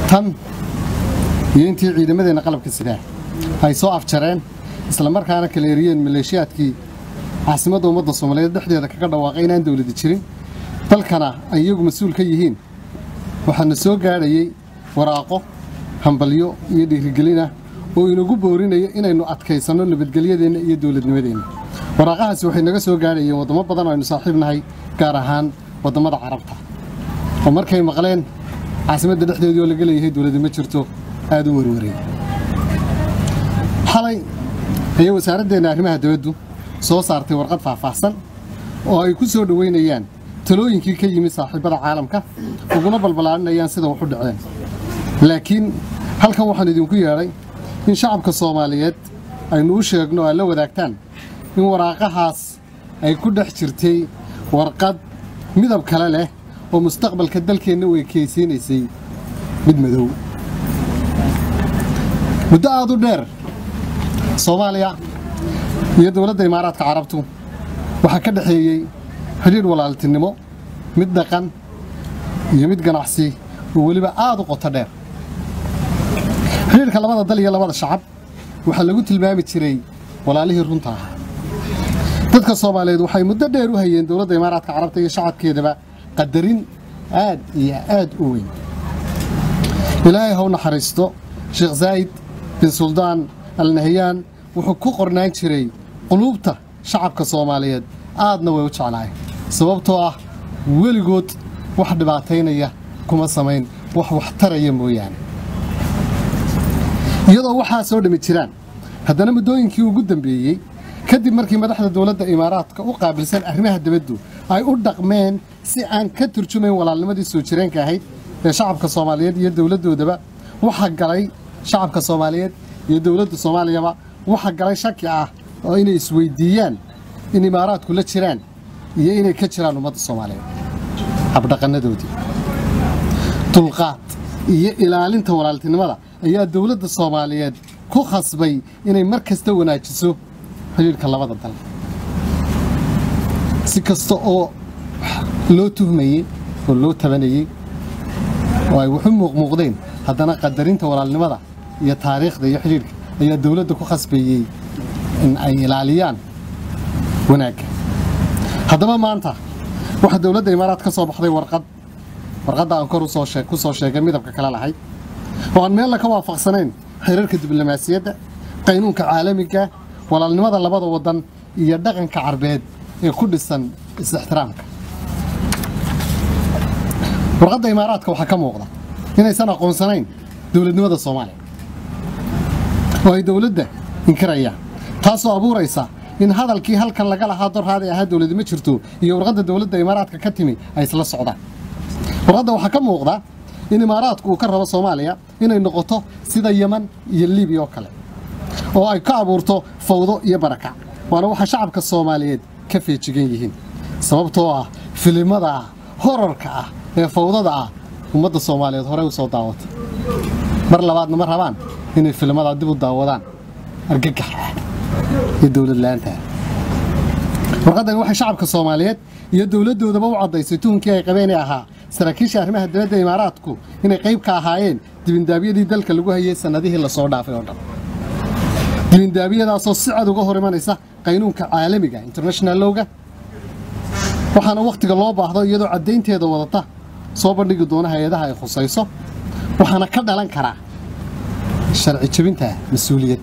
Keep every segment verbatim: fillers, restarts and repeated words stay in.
tan iyo intii ciidamadeena qalabka sida ay soo afjareen isla markaana kala eriyeen maleeshiyaadkii caasimadda ummadda Soomaaliyeed dhexdeeda kaga dhawaaqay inaan dawladda jirin dalkana ay iyagu mas'uul ka yihiin waxaana soo gaadhayay waraaqo hambalyo iyo dhiirigelin ah oo inagu boorinayo inaynu adkaysano nabadgelyadeena iyo dawladnimadeena waraaqahaasi waxay naga soo gaadhayeen wadamo badan oo aynu saaxiibnahay gaar ahaan wadamada Carabta oo markay maqleen caasimadda dhexdeedii oo laga leeyahay dawladda ma jirto aad u warwaray xalay ayay wasaaraddeena arrimaha dawladdu soo saartay warqad faahfaahsan oo ay ku soo dhaweynayaan talooyinkii ka yimid saaxiibada caalamka uguna balbalaarinayaan sida wax u dhaceen laakiin halkan waxaan idinku yeeray in shacabka Soomaaliyeed aynu u sheegno ay la wadaagtaan in waraaqahaas ay ku dhex jirtay warqad midab kale leh oo mustaqbalka dalkeena way keenaysay mid madow muddo aad u dheer Soomaaliya iyo dawladda Imaaraadka Carabtu waxa ka dhaxeeyay xiriir walaaltinimo mid dhaqan iyo mid ganacsi oo waliba aad u qoto dheer xiriirka labada dal iyo labada shacab waxa lagu tilmaami jiray walaalihii runta ah dadka Soomaaliyeed waxay muddo dheer u hayeen dawladda Imaaraadka Carabta iyo shacabkeedaba qadarin aad iyo aad u weyn ilaahay ha u naxariisto Sheikh Zayed bin Sultan Al Nahyan wuxuu ku qornaan jiray qulubta shacabka Soomaaliyeed aadna way u jeclaayeen sababtoo ah weligood wax dhibaateynaya kuma sameyn wax wax taraya mooyaan iyadoo waxa soo dhimi jiraan haddana muddooyinkii ugu dambeeyay kadib markii madaxda dawladda Imaaraadka u qaabilsan arrimaha dibadda ay u dhaqmeen si aan ka turjumayn walaalnimadii soo jireenka ahayd ee shacabka Soomaaliyeed iyo dawladdoodaba waxa galay shacabka Soomaaliyeed iyo dawladda Soomaaliyaba waxa galay shaki ah oo inay isweydiiyaan in Imaaraadku la jiraan iyo inay ka jiraan ummadda Soomaaliyeed habdhaqanadoodii dulqaad iyo ilaalinta walaaltinimada ayaa dawladda Soomaaliyeed ku khasbay inay mar kasta wanaajiso xiriirka labada dal si kasta oo loo tuhmayay oo loo tabanayay oo ay wuxuu muuqmuuqdeen haddana qadarinta walaalnimada iyo taariikhda iyo xiriirka ayaa dawladda ku khasbayay in ay ilaaliyaan wanaagga haddaba maanta waxa dawladda Imaaraad ka soo baxday warqad warqadda aan kor u soo sheeg ku soo sheegay midabka kala lahayd oo aan meel la ka waafaqsanayn xiriirka diblomaasiyadda qaynuunka caalamiga walaalnimada labada wadan iyo dhaqanka Carbeed ee ku dhisan is-ixtiraamka warqadda Imaaraadka waxa ka muuqda inaysan aqoonsanayn dawladnimada Soomaaliya oo ay dawladda inkarayaan taasoo abuuraysa in hadalkii halkan laga lahaa dorhaad ee ahaa dawladda ma jirto iyo warqadda dawladda Imaaraadka ka timi ay isla socdaan warqadda waxa ka muuqda in Imaaraadku uu ka rabo Soomaaliya inay noqoto sida Yemen iyo Liibiya oo kale oo ay ka abuurto fawdo iyo barakac waana waxa shacabka Soomaaliyeed ka feejigan yihiin sababtoo ah filimada horarka ah ee fawdada ah ummadda Soomaaliyeed hore u soo daawatay mar labaadna ma rabaan inay filimada dib u daawadaan argagax iyo dawlad laanta warqadan waxa shacabka Soomaaliyeed iyo dawladoodaba u cadaysay tuunkii ay qabeen ahaa saraakiisha arrimaha dibadda Imaaraadku inay qayb ka ahaayeen dibindaabiyadii dalka lagu hayay sanadihii la soo dhaafay oo dhan dibindaabiyadaas oo si cad uga hor imanaysa qaynuunka caalamiga international lawga waxaana waqtiga loo baahdo iyadoo cadeynteeda wadata soo bandhigi doona hay'adaha ay khusayso waxaana ka dhalan kara sharci jabinta mas'uuliyad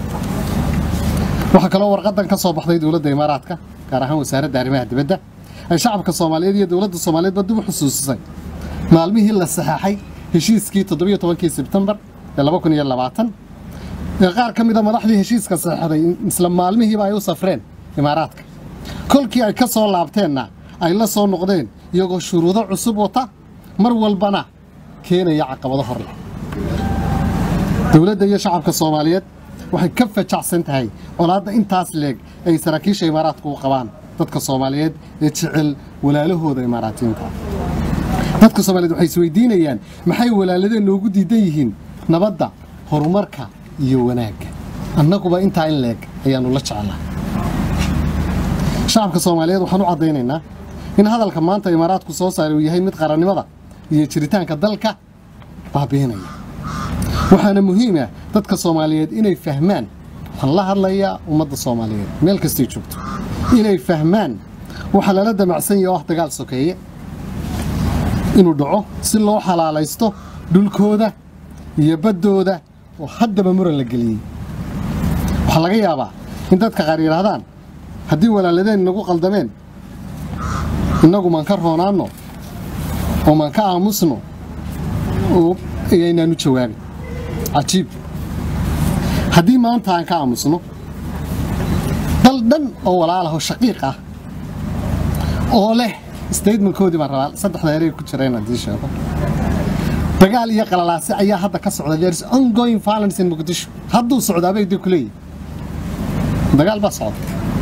waxa kale oo warqadan ka soo baxday dawladda Imaaraadka gaar ahaan wasaaradda arrimaha dibadda ay shacabka Soomaaliyeed iyo dawladda Soomaaliyeed dib u xusuusisay maalmihii la saxaxay heshiiskii toddoba iyo tobankii Sebtembar ee laba kun iyo labaatan ee qaar ka mid ah madaxdii heshiiska saxaxday isla maalmihiiba ay u safreen Imaaraadka kolkii ay ka soo laabteenna ay la soo noqdeen iyagoo shuruudo cusub wata mar walbana keenaya caqabado hor leh dawladda iyo shacabka Soomaaliyeed waxay ka fajacsan tahay colaadda intaas leeg ay saraakiisha Imaaraadku u qabaan dadka Soomaaliyeed ee jecel walaalahooda Imaaraatiinta dadka Soomaaliyeed waxay isweydiinayaan maxay walaaladeen noogu diidan yihiin nabadda horumarka iyo wanaagga annaguba inta in leeg ayaanu la jecelnahay shacabka Soomaaliyeed waxaan u cadeynaynaa in hadalka maanta Imaaraadku soo saaray uu yahay mid qarannimada iyo jiritaanka dalka baabiinaya waxaana muhiim ah dadka Soomaaliyeed inay fahmaan waxaan la hadlayaa ummadda Soomaaliyeed meel kasta ay joogto inay fahmaan waxa la damacsan yahay wax dagaal sokeeye inuu dhaco si loo xalaalaysto dhulkooda iyo badooda oo haddaba muran la geliyay waxa laga yaabaa in dadka qaar yiraahdaan haddii walaaladeen nagu qaldameen inagu maan ka roonaano oo maan ka aamusno oo ayaynaanu jawaabin cajiib haddii maanta aan ka aamusno dal dhan oo walaalaha shaqiiq ah oo leh statementkoodii baan rabaa saddexda erey ku jireen haddii sheego dagaal iyo qalalaasi ayaa hadda ka socda there is ongoing violence in Muqdisho hadduu socdaa bay dib kulay dagaal baa socda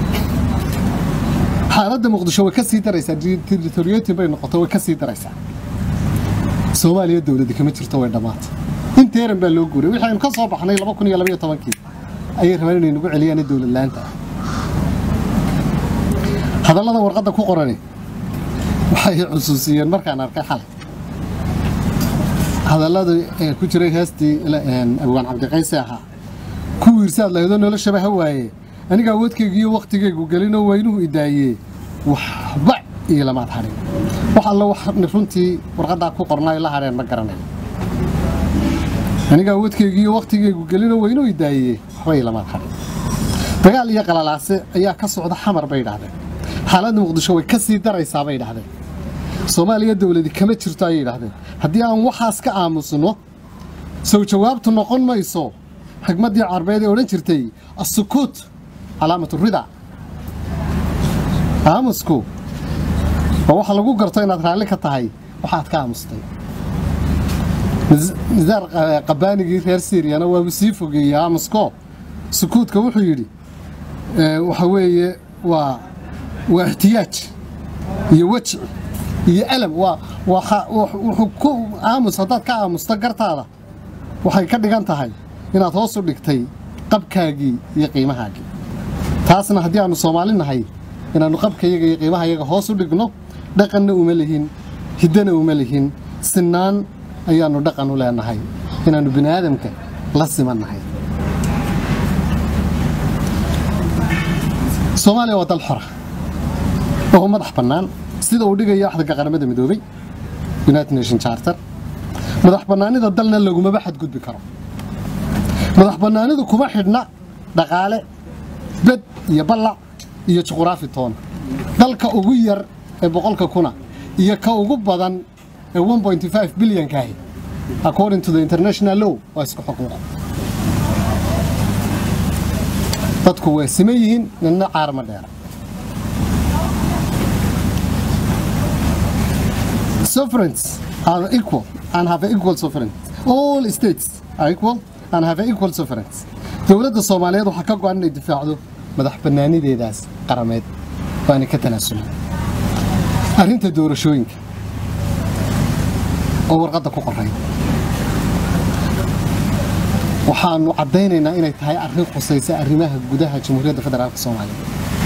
xaaladda Muqdisho way ka sii daraysaa territoriality bay noqotay way ka sii daraysaa Soomaaliya dawladda kama jirto way dhamaatay inteeran baa loo guuray waxaan ka soo baxnay laba kun iyo laba iyo toban-kii ayay rabaan inay nagu celiyaan dawlad laanta hadallada warqadda ku qoran waxay xusuusiyeen markaan arkay xal hadallada ku jiray heestii Abwaan Cabdi Qays aha ku wiirsaad lahayd nolosha baa waaye aniga wadkayga iyo waqtigaygu galino waynuhu idaayay waxba iyo lama taxarin waxa alla wax runtii warqadda ku qornay la hareen ma garanay aniga wadkayga iyo waqtigaygu galino waynuhu idaayay waxba lama taxarin dagaal iyo qalalaase ayaa ka socda xamar bay dhaahdeen xaaladda Muqdisho way ka sii daraysaa bay dhaahdeen Soomaaliya dawladda kama jirto ay dhaahdeen haddii aan waxaas ka aamusno soo jawaabtu noqon mayso xigmadii Carbeed ee oran jirtay as-sukut calaamatu rida aamusku waxa lagu garto inaad raali ka tahay waxaad ka aamustay nidaar qabaanigi reer Siiriyana waa sii fogeeyay aamusko sukuutka wuxuu yiri waxa weeye waa waa ihtiyaaj iyo wajh iyo alam waa wuxuu ku aamus hadaad ka aamusta gartaada waxay ka dhigan tahay inaad hoos u dhigtay qabkaagii iyo qiimahaagii taasna haddii aanu Soomaalinahay inaanu qabkayaga iyo qiimahayaga hoos u dhigno dhaqanna uma lihin hidana uma lihin sinaan ayaanu dhaqan u leenahay inaanu bini'aadamka la simanahay Soomaaliya waa dal xor ah oo madax bannaan sida uu dhigayo axda qaramada midoobay United Nations Charter madax bannaanida dalna laguma baxad gudbi karo madax bannaanidu kuma xidhna dhaqaale bad iyo balac iyo juqraafi toon dalka ugu yar ee boqolka kuna iyo ka ugu badan ee one point five billion ka according to the international law waa isku xuquuq dadku way simeeyeen inna caarma dheer sovereigns are equal and have equal sovereignty all states are equal and have equal sovereignty dawladda Soomaaliyeed waxa ka go'an inay difaacdo madax bannaanideedaas qarameed waana ka tanaasulay arrinta doorashooyinka oo warqadda ku qoray waxaanu cadeynaynaa inay tahay arrin khusaysa arrimaha gudaha Jamhuuriyadda Federaalka Soomaaliya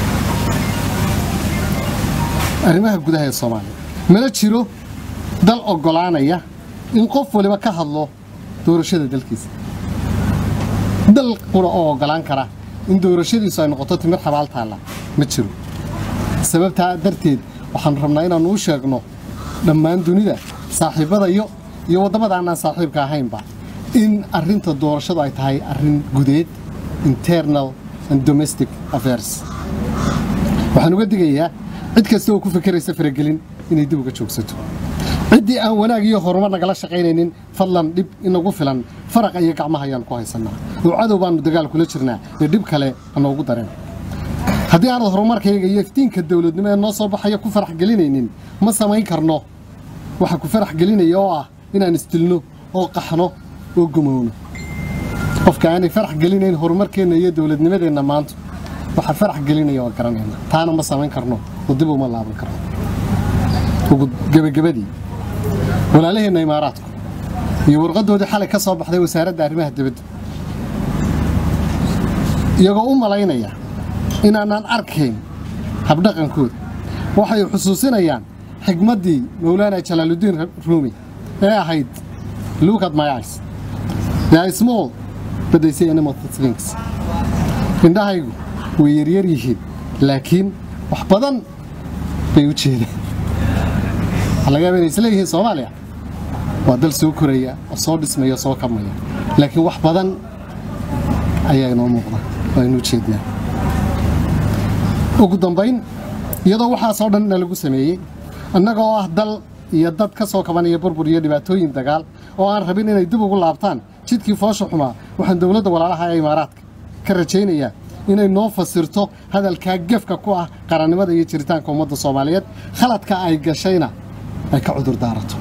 arrimaha gudaha ee Soomaaliya mala jiro dal ogolaanaya in qof waliba ka hadlo doorashada dalkiisa dal qura oo ogolaan kara in doorashadiisu ay noqoto timir xabaal taala ma jiro sababta darteed waxaan rabnaa inaan u sheegno dhammaan dunida saaxiibada iyo iyo wadamada aan saaxiibka ahaynba in arrinta doorashadu ay tahay arrin gudeed internal and domestic affairs waxaan uga digayaa cid kasta oo ku fikiraysa faragelin inay dib uga joogsato cidii aan wanaag iyo horumar nagala shaqaynaynin fadlan dib inagu filan faraq iyo gacmaha ayaan ku haysanaa oo cadow baan dagaal kula jirnaa ee dib kale aan ugu dareen haddii aan horumarkayga iyo iftiinka dawladnimo ee noo soo baxaya ku farax gelinaynin ma samayn karno waxa ku farax gelinaya oo ah inaan istilno oo qaxno oo gumowno qofka aan farax gelinayn horumarkeena iyo dawladnimadeena maanta waxa farax gelinaya oo garanayna taana ma samayn karno oo dib uma laaban karno ugu gabagabadii walaalaheena Imaaraadku iyo warqadoodii xalay ka soo baxday wasaaradda arrimaha dibadda iyagoo u malaynaya inaanan arkayn habdhaqankooda waxay xusuusinayaan xigmadii Mawlaana Jalaaluddin Rumi ee ahayd Look at my eyes. They are small, but they say animal things. Indhahaygu way yaryar yihiin laakiin wax badan bay u jeedaan. Laga yaabaa inay isleeyihiin Soomaaliya waa dal soo koraya oo soo dhismaya soo kabmaya laakiin wax badan ayaa inoo muuqda oo inuu jeednaa. Ugu dambayn iyadoo waxaa soo dhan lagu sameeyay annaga oo ah dal iyo dad ka soo kabanaya burbur iyo dhibaatooyin dagaal oo aan rabin inay dib ugu laabtaan jidkii foosha xumaa waxaan dawladda walaalaha ee Imaaraadka ka rajaynayaa inay noo fasirto hadalka gefka ku ah qarannimada iyo jiritaanka ummadda Soomaaliyeed khaladka ay gashayna ay ka cudur daarato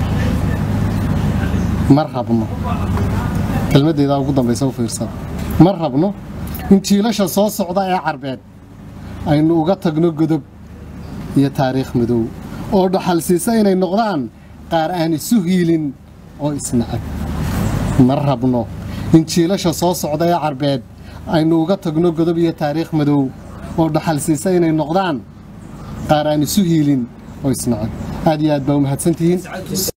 mar rabno kelmadeeda ugu dambaysa u fiirsada mar rabno in jiilasha soo socda ee Carbeed aynu uga tagno godob iyo taariikh madow oo dhaxalsiisa inay noqdaan qaar aan isu hiilin oo isnacab mar rabno in jiilasha soo socda ee Carbeed aynu uga tagno godob iyo taariikh madow oo dhaxalsiisa inay noqdaan qaar aan isu hiilin oo isnacab aad iyo aad baa u mahadsantihiin